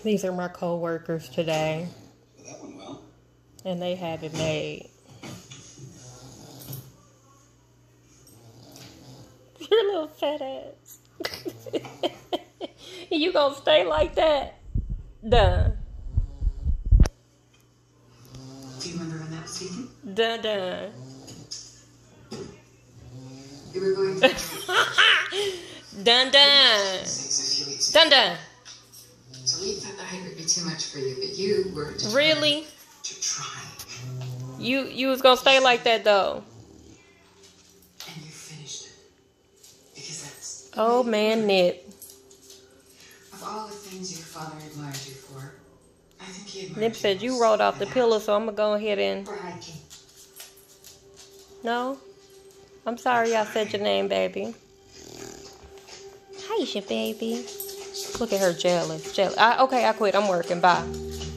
These are my co-workers today. Well, that went well. And they have it made. Your little fat ass. You gonna stay like that? Done. Do you remember when that was taken? Done. You were going to Done. So we thought the height would be too much for you, but you were determined Really? to try. You was gonna stay like that though. And you finished it. Because that's Oh man, Nip. of all the things your father admired you for, I think he admired Nip said you most rolled off for the that. pillow, so I'm gonna go ahead and Bragging. no. I'm sorry I said your name, baby. Hi, your baby. Look at her jealous. Okay, I quit. I'm working. Bye.